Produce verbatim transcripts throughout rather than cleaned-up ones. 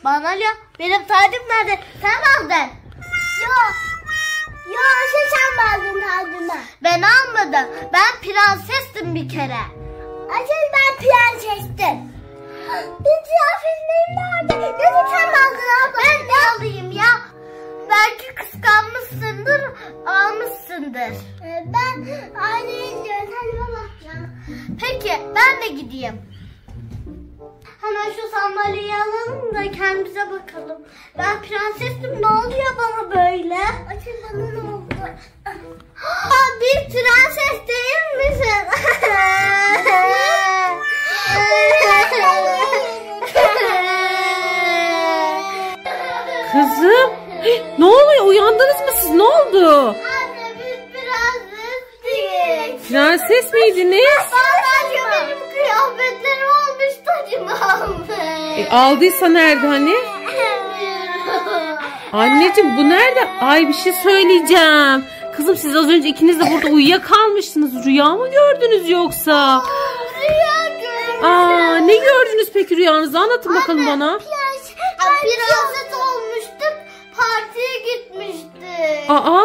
Bana ya. Benim tacım nerede? Sen aldın. Yok. Yok sen aldın tacımı. Ben almadım. Ben prensestim bir kere. Asıl ben prensestim. Bir kıyafetlerim nerede? Nasıl sen aldın abla? Ben de alayım ya. Belki kıskanmışsındır, almışsındır. Ee, ben aynı diyorum. Hadi bakacağım. Peki ben de gideyim. Hemen şu sandalyeyi alalım da kendimize bakalım. Ben prensestim, ne oluyor bana böyle? Asıl bana ne oldu? Aa, bir prenses değil misin? Kızım, ne oluyor? Uyandınız mı siz? Ne oldu? Anne biz prensestik. Prenses miydiniz? Vallahi benim kıyafetlerim olmuş, tacımı almış. E, aldıysa nerede hani? Anneciğim bu nerede? Ay bir şey söyleyeceğim. Kızım siz az önce ikiniz de burada uyuyakalmışsınız. Rüya mı gördünüz yoksa? Rüya gördüm. Aa, ne gördünüz peki rüyanızda? Anlatın bakalım Anne, bana. Prens, prenses olmuştuk. Partiye gitmiştik. Aa!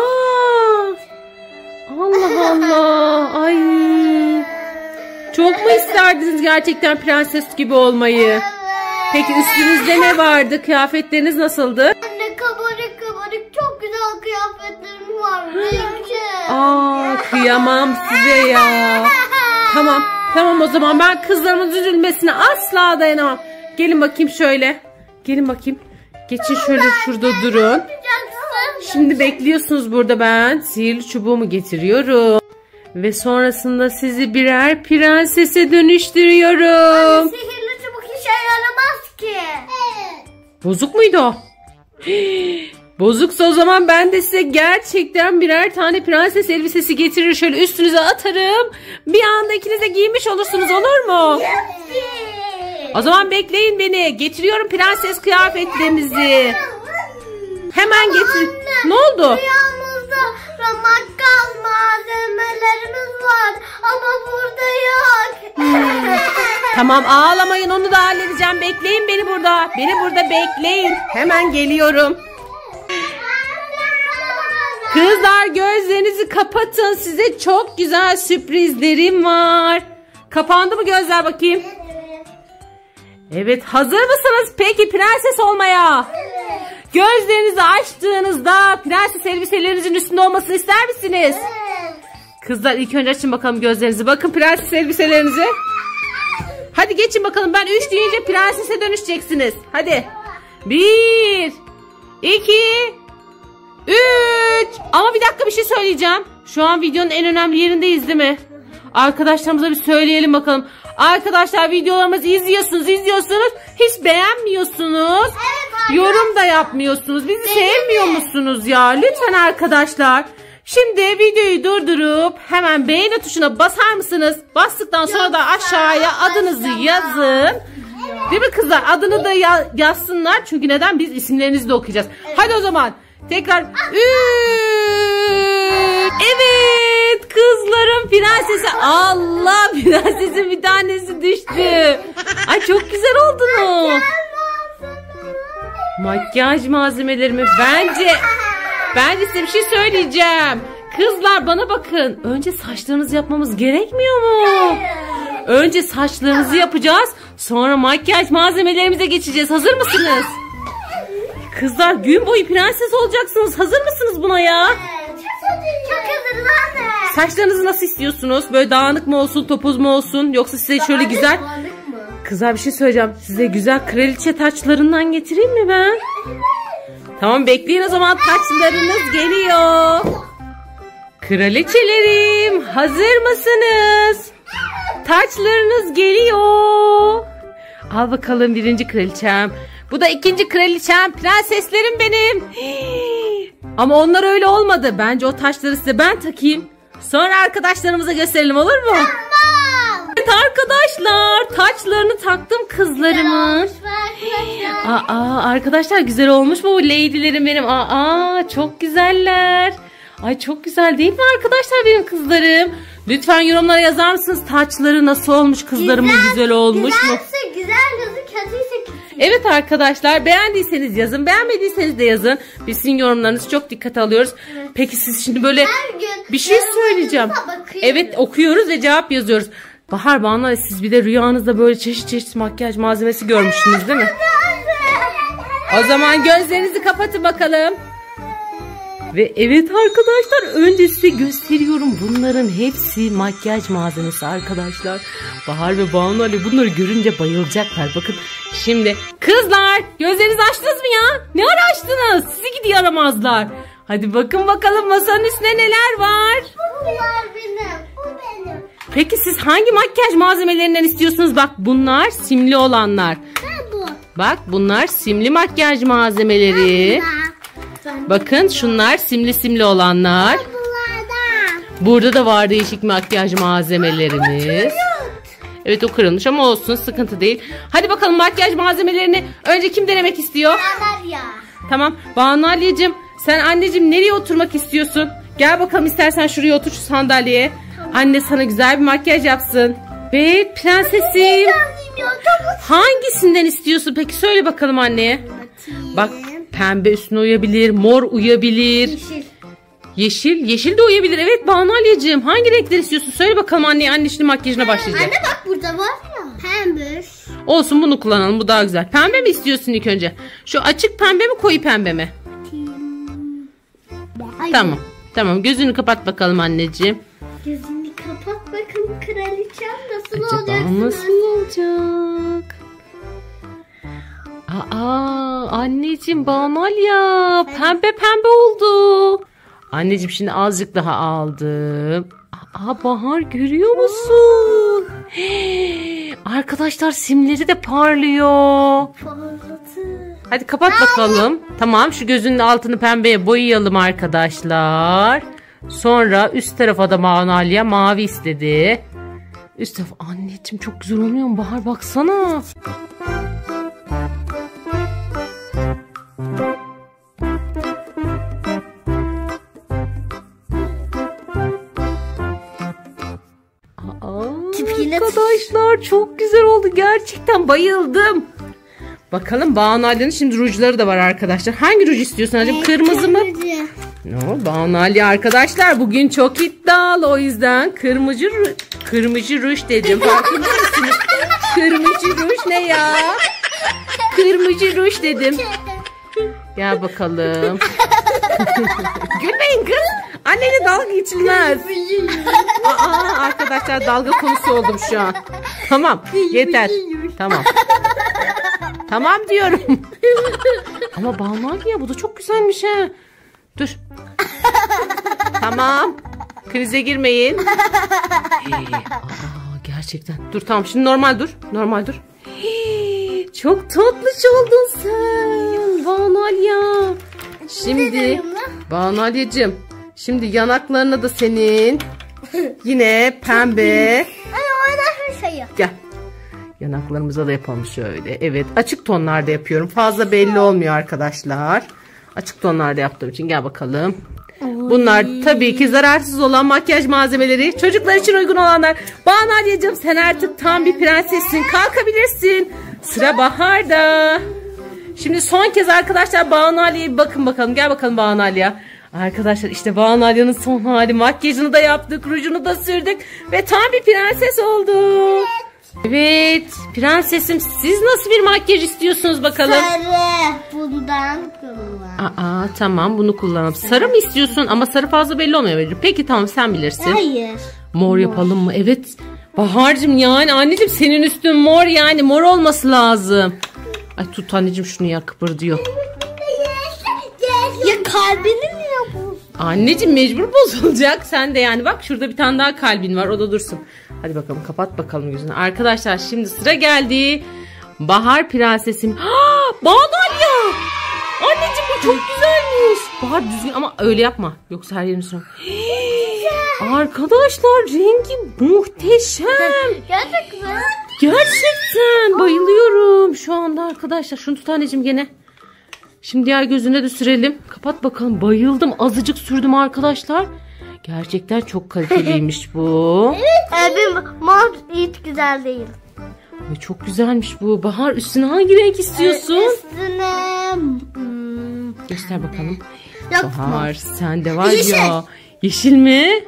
Allah Allah. Ay. Çok mu isterdiniz gerçekten prenses gibi olmayı? Evet. Peki üstünüzde ne vardı? Kıyafetleriniz nasıldı? Anne kabarık kabarık çok güzel kıyafetlerim var. Renkli. Aa, kıyamam size ya. Tamam. Tamam o zaman ben kızlarımın üzülmesine asla dayanamam. Gelin bakayım şöyle. Gelin bakayım. Geçin şöyle şurada durun. Şimdi bekliyorsunuz burada, ben sihirli çubuğumu getiriyorum. Ve sonrasında sizi birer prensese dönüştürüyorum. Sihirli çubuk işe yaramaz ki. Evet. Bozuk muydu o? Bozuksa o zaman ben de size gerçekten birer tane prenses elbisesi getirir, şöyle üstünüze atarım. Bir anda ikiniz de giymiş olursunuz, olur mu? O zaman bekleyin beni. Getiriyorum prenses kıyafetlerinizi. Hemen getir. Ne oldu? Rüyamızda makyaj malzemelerimiz var ama burada yok. Tamam ağlamayın, onu da halledeceğim. Bekleyin beni burada. Beni burada bekleyin. Hemen geliyorum. Kızlar gözlerinizi kapatın. Size çok güzel sürprizlerim var. Kapandı mı gözler bakayım? Evet, hazır mısınız peki prenses olmaya? Gözlerinizi açtığınızda prenses elbiselerinizin üstünde olmasını ister misiniz? Kızlar ilk önce açın bakalım gözlerinizi. Bakın prenses elbiselerinizi. Hadi geçin bakalım. Ben üç deyince prensese dönüşeceksiniz. Hadi. Bir. iki. Üç. Ama bir dakika, bir şey söyleyeceğim. Şu an videonun en önemli yerindeyiz değil mi? Arkadaşlarımıza bir söyleyelim bakalım. Arkadaşlar videolarımızı izliyorsunuz, izliyorsunuz. Hiç beğenmiyorsunuz. Evet, yorum da yapmıyorsunuz. Bizi sevmiyor musunuz ya? Lütfen arkadaşlar. Şimdi videoyu durdurup hemen beğeni tuşuna basar mısınız? Bastıktan sonra da aşağıya adınızı yazın. Değil mi kızlar? Adını da ya yazsınlar. Çünkü neden? Biz isimlerinizi de okuyacağız. Hadi o zaman. Tekrar. Evet. Kızların prensesi. Allah, prensesin bir tanesi düştü. Ay çok güzel oldunuz. Makyaj malzemelerimi bence bence size bir şey söyleyeceğim. Kızlar bana bakın. Önce saçlarınızı yapmamız gerekmiyor mu? Önce saçlarınızı yapacağız. Sonra makyaj malzemelerimize geçeceğiz. Hazır mısınız? Kızlar gün boyu prenses olacaksınız. Hazır mısınız buna ya? Çok hazırız anne. Saçlarınızı nasıl istiyorsunuz? Böyle dağınık mı olsun, topuz mu olsun? Yoksa size şöyle güzel... Kızlar bir şey söyleyeceğim. Size güzel kraliçe taçlarından getireyim mi ben? Tamam bekleyin o zaman, taçlarınız geliyor. Kraliçelerim hazır mısınız? Taçlarınız geliyor. Al bakalım birinci kraliçem. Bu da ikinci kraliçem. Prenseslerim benim. Ama onlar öyle olmadı. Bence o taçları size ben takayım. Sonra arkadaşlarımıza gösterelim, olur mu? Evet arkadaşlar, taçlarını taktım kızlarımın. Aa arkadaşlar, güzel olmuş mu bu lady'lerim benim? Aa çok güzeller. Ay çok güzel değil mi arkadaşlar benim kızlarım? Lütfen yorumlara yazar mısınız? Taçları nasıl olmuş kızlarımın, güzel, güzel olmuş güzelse mu? Güzelse güzel, gözü kötüyse kötü. Evet arkadaşlar, beğendiyseniz yazın, beğenmediyseniz de yazın. Biz sizin yorumlarınızı çok dikkate alıyoruz. Evet. Peki siz şimdi böyle bir şey söyleyeceğim. Evet, okuyoruz ve cevap yazıyoruz. Bahar, Banu, siz bir de rüyanızda böyle çeşit çeşit makyaj malzemesi görmüşsünüz değil mi? O zaman gözlerinizi kapatın bakalım. Ve evet arkadaşlar, önce size gösteriyorum. Bunların hepsi makyaj malzemesi arkadaşlar. Bahar ve Banu Ali bunları görünce bayılacaklar. Bakın şimdi kızlar, gözlerinizi açtınız mı ya? Ne ara açtınız? Sizi gidi yaramazlar. Hadi bakın bakalım masanın üstünde neler var? Bunlar benim. Bu benim. Peki siz hangi makyaj malzemelerinden istiyorsunuz? Bak bunlar simli olanlar. Ben bu. Bak bunlar simli makyaj malzemeleri. Bakın şunlar simli simli olanlar. Bunlardan. Burada da var değişik makyaj malzemelerimiz. Evet, o kırılmış ama olsun, sıkıntı değil. Hadi bakalım makyaj malzemelerini önce kim denemek istiyor? Anneanne. Tamam, Banu Ali'cim, sen anneciğim nereye oturmak istiyorsun? Gel bakalım, istersen şuraya otur, şu sandalyeye. Tamam. Anne sana güzel bir makyaj yapsın. Ve prensesim, hangisinden istiyorsun peki, söyle bakalım anneye. Bak, pembe üstüne uyabilir, mor uyabilir. Yeşil. Yeşil, yeşil de uyabilir. Evet Banu Ali'cim, hangi renkler istiyorsun? Söyle bakalım anneye, anne şimdi makyajına başlayacak. Anne bak, burada var ya. Pembe. Olsun, bunu kullanalım, bu daha güzel. Pembe mi istiyorsun ilk önce? Şu açık pembe mi, koyu pembe mi? Ay. Tamam. Tamam, gözünü kapat bakalım anneciğim. Gözünü kapat bakın, kraliçem nasıl Acaba olacaksın? nasıl olacak? Aa, anneciğim, Banu Ali ya, pembe pembe oldu. Anneciğim şimdi azıcık daha aldım. Aa, Bahar, görüyor musun? Hii, arkadaşlar simleri de parlıyor. Parladı. Hadi kapat bakalım. Tamam, şu gözünün altını pembeye boyayalım arkadaşlar. Sonra üst tarafa da Banu Ali'ye mavi istedi. Üst taraf, anneciğim çok güzel olmuyor mu Bahar, baksana. Arkadaşlar çok güzel oldu, gerçekten bayıldım. Bakalım Banu Ali'nin şimdi rujları da var arkadaşlar. Hangi ruj istiyorsun acaba, kırmızı mı? No, Banu Ali arkadaşlar bugün çok iddialı, o yüzden kırmızı ruj, kırmızı ruj dedim. Farkında mısınız? Kırmızı ruj ne ya? Kırmızı ruj dedim. Gel bakalım. Gülmeyin kız. Anneyle dalga geçilmez. Aa, arkadaşlar dalga konusu oldum şu an. Tamam, yeter. Tamam. Tamam diyorum. Ama Banu Ali ya, bu da çok güzelmiş ha. Dur. Tamam. Krize girmeyin. Ee, aa, gerçekten. Dur tamam, şimdi normal dur. Normal dur. Hii, çok tatlış oldun sen Banu Ali ya. Şimdi Banu Ali'cim, şimdi yanaklarına da senin yine pembe. Ay, orada bir şey. Gel. Yanaklarımıza da yapalım şöyle. Evet, açık tonlarda yapıyorum. Fazla belli olmuyor arkadaşlar. Açık tonlarda yaptığım için gel bakalım. Bunlar tabii ki zararsız olan makyaj malzemeleri. Çocuklar için uygun olanlar. Banu Ali'cim, sen artık tam bir prensessin. Kalkabilirsin. Sıra Bahar'da. Şimdi son kez arkadaşlar Banu Ali'ye bakın bakalım. Gel bakalım Banu Ali'ye. Arkadaşlar işte Banu Ali'nin son hali. Makyajını da yaptık, rujunu da sürdük ve tam bir prenses oldu. Evet prensesim, siz nasıl bir makyaj istiyorsunuz bakalım? Sarı. Bundan kullan. Aa tamam, bunu kullanalım. Sarı mı istiyorsun? Ama sarı fazla belli olmuyor. Peki tamam, sen bilirsin. Hayır. Mor, mor yapalım mı? Evet. Bahar'cığım yani anneciğim, senin üstün mor, yani mor olması lazım. Ay tut anneciğim şunu ya, kıpırdıyor. Ya kalbini mi yapıyorsun? Anneciğim mecbur bozulacak. Sen de yani bak, şurada bir tane daha kalbin var, o da dursun. Hadi bakalım, kapat bakalım yüzünü. Arkadaşlar şimdi sıra geldi. Bahar prensesim. Aa, Banu Ali ya. Anneciğim bu çok güzelmiş. Bahar düzgün ama öyle yapma, yoksa her yerini sonra. Arkadaşlar rengi muhteşem. Gerçekten. Gerçekten bayılıyorum şu anda arkadaşlar. Şunu tut anneciğim gene. Şimdi diğer gözüne de sürelim. Kapat bakalım. Bayıldım. Azıcık sürdüm arkadaşlar. Gerçekten çok kaliteliymiş bu. Evet. Ee, bir mor hiç güzel değil. Ay, çok güzelmiş bu. Bahar, üstüne hangi renk istiyorsun? Ee, üstüne... Hmm, göster bakalım. Yok, Bahar, sen de var Yeşil. ya. Yeşil mi?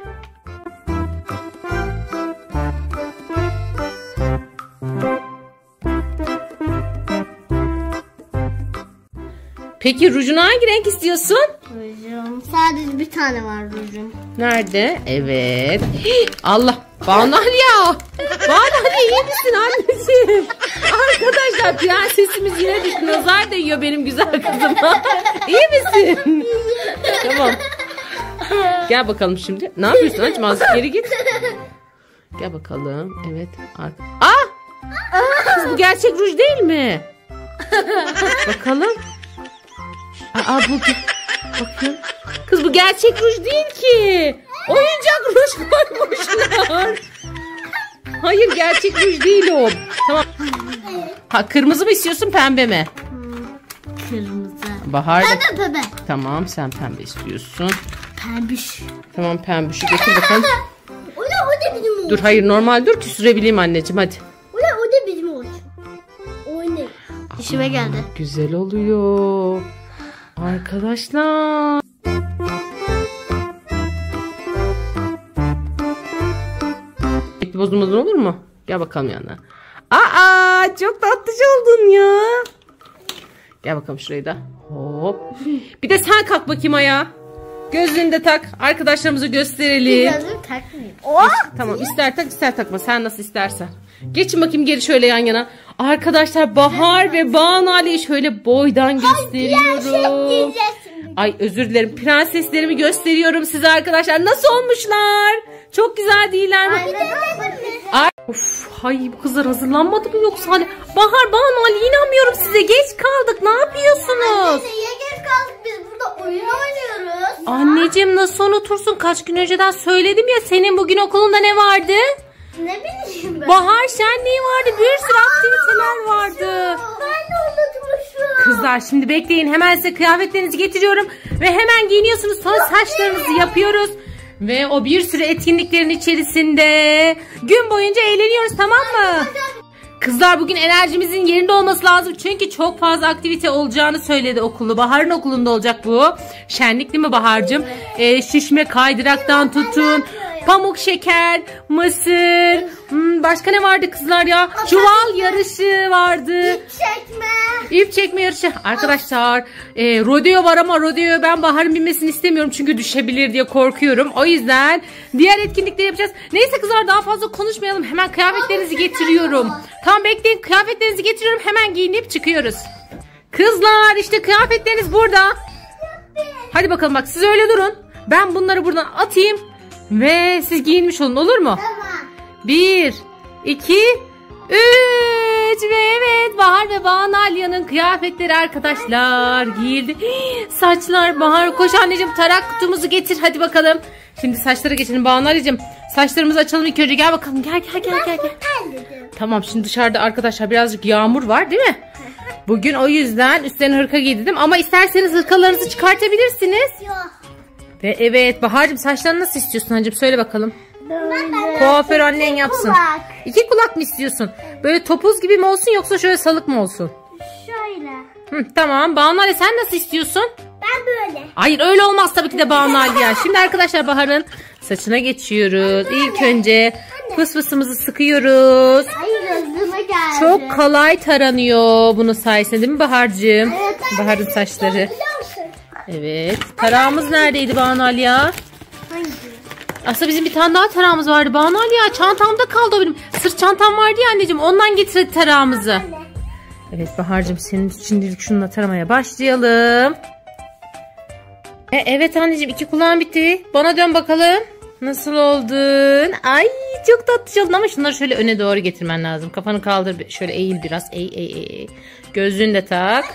Peki rujunu hangi renk istiyorsun? Rujum. Sadece bir tane var rujum. Nerede? Evet. Hii, Allah. Banalya. Banalya, iyi misin anneciğim? Arkadaşlar prensesimiz yine düştü. Nazar değiyor benim güzel kızıma. İyi misin? Tamam. Gel bakalım şimdi. Ne yapıyorsun anneciğim? Azıcık geri git. Gel bakalım. Evet. Aa! Kız, bu gerçek ruj değil mi? Bakalım. Aa, bu bakın. Kız, bu gerçek ruj değil ki. Oyuncak ruj koymuşlar. Hayır, gerçek ruj değil o. Tamam. Ha, kırmızı mı istiyorsun, pembe mi? Kırmızı. Bahar da... Pembe pembe. Tamam, sen pembe istiyorsun. Pembiş. Tamam, pembişi getir bakalım. O da o da bizim olsun. Dur, hayır, normal dur ki sürebileyim anneciğim, hadi. O da o da bizim olsun. O ne? İşime geldi. Güzel oluyor. Arkadaşlar. Bir bozulmadan olur mu? Gel bakalım yanına. Aa, çok tatlış oldun ya. Gel bakalım şurayı da. Hop. Bir de sen kalk bakayım ayağa. Gözlüğünü de tak. Arkadaşlarımıza gösterelim. Gözlüğümü takmayayım. Oh! Tamam, ister tak ister takma. Sen nasıl istersen. Geçin bakayım geri şöyle yan yana. Arkadaşlar, Bahar ve Banu Ali'yi şöyle boydan gösteriyorum. Ay, özür dilerim. Prenseslerimi gösteriyorum size arkadaşlar. Nasıl olmuşlar? Çok güzel değiller mi? Ay, of, hay, bu kızlar hazırlanmadı mı yoksa? Hani Bahar, Banu Ali, inanmıyorum size. Geç kaldık. Ne yapıyorsunuz? Niye geç kaldık? Biz burada oyun oynuyoruz. Anneciğim, nasıl unutursun? Kaç gün önceden söyledim ya, senin bugün okulunda ne vardı? Ne bileyim ben. Bahar şenliği vardı. Bir sürü aktiviteler vardı. Ben de unutmuşum. Kızlar, şimdi bekleyin. Hemen size kıyafetlerinizi getiriyorum. Ve hemen giyiniyorsunuz. Sonra saçlarınızı yapıyoruz. Ve o bir sürü etkinliklerin içerisinde gün boyunca eğleniyoruz, tamam mı? Kızlar, bugün enerjimizin yerinde olması lazım. Çünkü çok fazla aktivite olacağını söyledi okulu. Bahar'ın okulunda olacak bu. Şenlik değil mi Bahar'cığım? Ee, şişme kaydıraktan tutun. Pamuk şeker, mısır. Hmm, başka ne vardı kızlar ya? Çuval yarışı vardı. Çekme. İp çekme yarışı. Arkadaşlar, e, rodeo var ama rodeo ben Bahar'ın binmesini istemiyorum. Çünkü düşebilir diye korkuyorum. O yüzden diğer etkinlikleri yapacağız. Neyse kızlar, daha fazla konuşmayalım. Hemen kıyafetlerinizi getiriyorum. Tamam, bekleyin. Kıyafetlerinizi getiriyorum. Hemen giyinip çıkıyoruz. Kızlar, işte kıyafetleriniz burada. Hadi bakalım, bak siz öyle durun. Ben bunları buradan atayım. Ve siz giyinmiş olun, olur mu? Tamam. Bir, iki, üç ve evet, Bahar ve Banu Alya'nın kıyafetleri arkadaşlar giyildi. Hii, saçlar, Bahar koş anneciğim, tarak kutumuzu getir hadi bakalım. Şimdi saçlara geçelim Banu Alya'cığım. Saçlarımızı açalım ilk önce, gel bakalım, gel gel gel gel. gel. Tamam, şimdi dışarıda arkadaşlar birazcık yağmur var değil mi? Bugün o yüzden üstlerine hırka giydim ama isterseniz hırkalarınızı çıkartabilirsiniz. Yok. Ve evet Bahar'cığım, saçlarını nasıl istiyorsun anneciğim, söyle bakalım. Böyle. Kuaför annen yapsın. kulak. İki kulak mı istiyorsun? Böyle topuz gibi mi olsun yoksa şöyle salık mı olsun? Şöyle. Hı, tamam. Banu Ali, sen nasıl istiyorsun? Ben böyle. Hayır, öyle olmaz tabii ki de Banu Ali ya. Şimdi arkadaşlar Bahar'ın saçına geçiyoruz. İlk önce fısfısımızı sıkıyoruz. Hayır, gözüme geldi. Çok kolay taranıyor bunun sayesinde değil mi Bahar'cığım? Evet, ben Bahar'ın saçları. Evet. Tarağımız neredeydi Banu Ali ya? Hangi? Aslında bizim bir tane daha tarağımız vardı Banu Ali ya. Çantamda kaldı o benim. Sırt çantam vardı ya anneciğim. Ondan getirdik tarağımızı. Evet Bahar'cığım, senin şimdilik şununla taramaya başlayalım. E, evet anneciğim, iki kulağın bitti. Bana dön bakalım. Nasıl oldun? Ay çok tatlı oldun ama şunları şöyle öne doğru getirmen lazım. Kafanı kaldır. Şöyle eğil biraz. Eğ, eğ, eğ. Gözlüğünü de tak.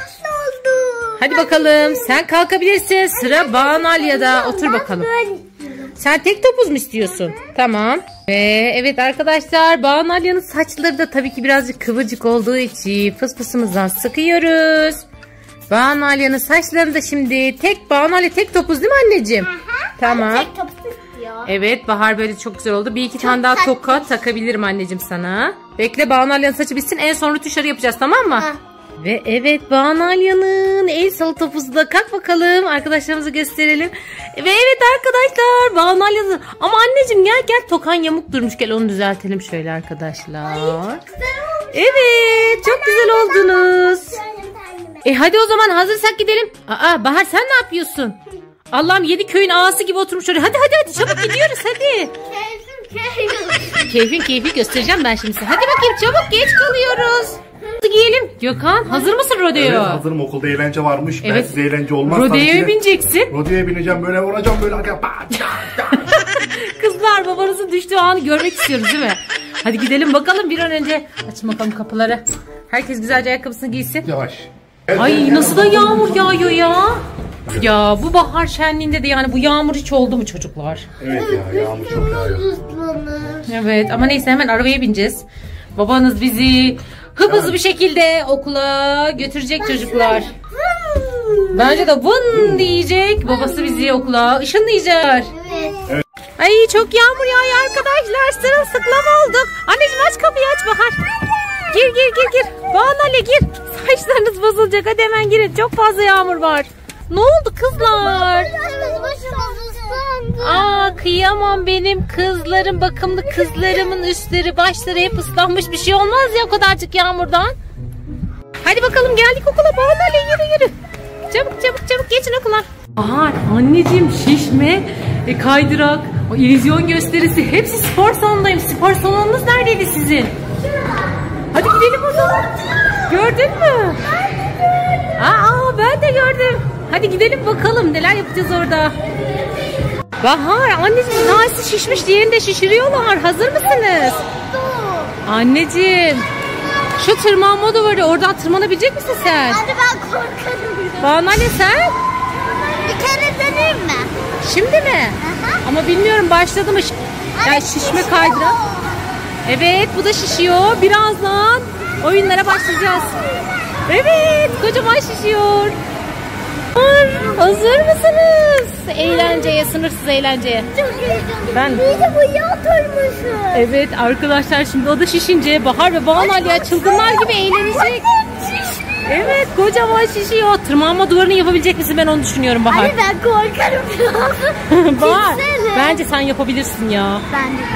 Hadi bakalım. Sen kalkabilirsin. Sıra Banu Alya'da. Otur bakalım. Sen tek topuz mu istiyorsun? Tamam. Ve evet arkadaşlar, Banu Alya'nın saçları da tabii ki birazcık kıvırcık olduğu için fısfısımızdan sıkıyoruz. Banu Alya'nın saçlarını da şimdi tek Banu Alya tek topuz değil mi anneciğim? Aha, tamam. tek topuz istiyorum. ya. Evet Bahar böyle çok güzel oldu. Bir iki tane daha tatlı. toka takabilirim anneciğim sana. Bekle Banu Alya'nın saçı bitsin. En son rötuşları yapacağız tamam mı? Ha. Ve evet Banu Alya'nın el salatopuzu da kalk bakalım. Arkadaşlarımıza gösterelim. Ve evet arkadaşlar Banu Alya'nın. Ama anneciğim gel gel tokan yamuk durmuş. Gel onu düzeltelim şöyle arkadaşlar. Ay, çok güzel olmuş. Evet çok güzel oldunuz. E hadi o zaman hazırsak gidelim. Aa Bahar sen ne yapıyorsun? Allah'ım yedi köyün ağası gibi oturmuş oraya. Hadi hadi hadi çabuk gidiyoruz hadi. Keyfim keyfim. Keyfin keyfi göstereceğim ben şimdi size. Hadi bakayım çabuk geç kalıyoruz. Hadi giyelim. Gökhan hazır mısın rodeo? Evet hazırım, okulda eğlence varmış. Ben Evet. size eğlence olmaz tabii ki Rodeo'ya de. bineceksin. Rodeo'ya bineceğim, böyle vuracağım böyle. Kızlar babanızın düştüğü anı görmek istiyoruz değil mi? Hadi gidelim bakalım bir an önce. Açın bakalım kapıları. Herkes güzelce ayakkabısını giysin. Yavaş. Ay nasıl da yağmur yağıyor ya. Ya bu bahar şenliğinde de yani bu yağmur hiç oldu mu çocuklar? Evet ya, yağmur çok yağıyor. Evet ama neyse hemen arabaya bineceğiz. Babanız bizi hızlı bir şekilde okula götürecek çocuklar. Bence de vın diyecek. Babası bizi okula ışınlayacak. Evet. Ay çok yağmur yağıyor arkadaşlar. Sırılsıklam olduk. Anneciğim aç kapıyı aç Bahar. Gir gir gir gir. Banu Ali gir. Saçlarınız bozulacak. Hadi hemen girin. Çok fazla yağmur var. Ne oldu kızlar? Aa kıyamam benim kızlarım. Bakımlı kızlarımın üstleri başları hep ıslanmış. Bir şey olmaz ya o kadarcık yağmurdan. Hadi bakalım geldik okula. Banu Ali yürü yürü. Çabuk çabuk çabuk geçin okula. Bahar anneciğim şişme, e, kaydırak, o illüzyon gösterisi hepsi spor salonundayım. Spor salonunuz neredeydi sizin? Hadi gidelim o zaman. Gördün mü? Aa ben de gördüm. Hadi gidelim bakalım neler yapacağız orada. Bahar anneciğim tanesi şişmiş diğerini de şişiriyorlar. Hazır mısınız? Anneciğim şu tırmanma duvarı oradan tırmanabilecek misin sen? Hadi ben korkarım. Banu Ali sen? Bir kere deneyim mi? Şimdi mi? Aha. Ama bilmiyorum başladı mı? Yani şişme kaydırak. Evet bu da şişiyor. Birazdan oyunlara başlayacağız. Evet kocaman şişiyor. Hazır mısınız? Eğlenceye, sınırsız eğlenceye. Çok heyecanlı. Ben... Bir de bu yağ oturmuşum. Evet arkadaşlar şimdi o da şişince Bahar ve Banu Ali çılgınlar gibi eğlenecek. Evet kocaman şişiyor. Tırmanma duvarını yapabilecek misin ben onu düşünüyorum Bahar. Hadi ben korkarım biraz. Bahar Çiksene. bence sen yapabilirsin ya. Ben de.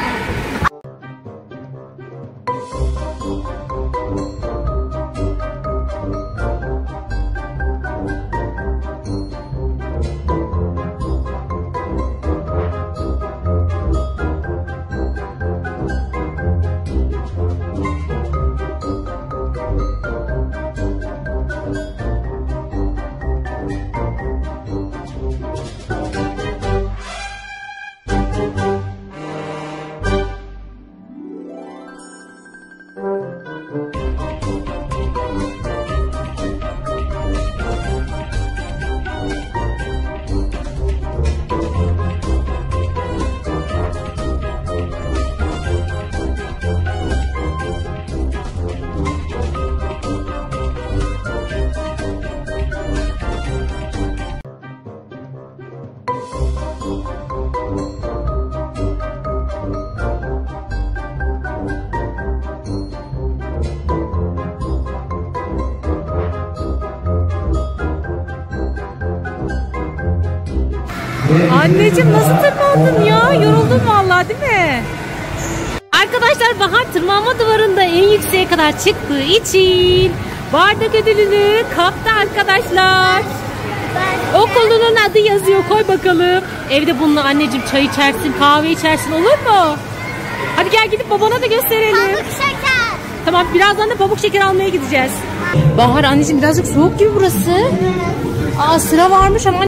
Anneciğim nasıl tırmandın ya? Yoruldun vallahi değil mi? Arkadaşlar Bahar tırmanma duvarında en yükseğe kadar çıktığı için bardak ödülünü kaptı arkadaşlar. Okulunun adı yazıyor, koy bakalım. Evde bununla anneciğim çay içersin, kahve içersin, olur mu? Hadi gel gidip babana da gösterelim. Pamuk şeker. Tamam birazdan da pamuk şeker almaya gideceğiz. Bahar anneciğim birazcık soğuk gibi burası. Aa sıra varmış ama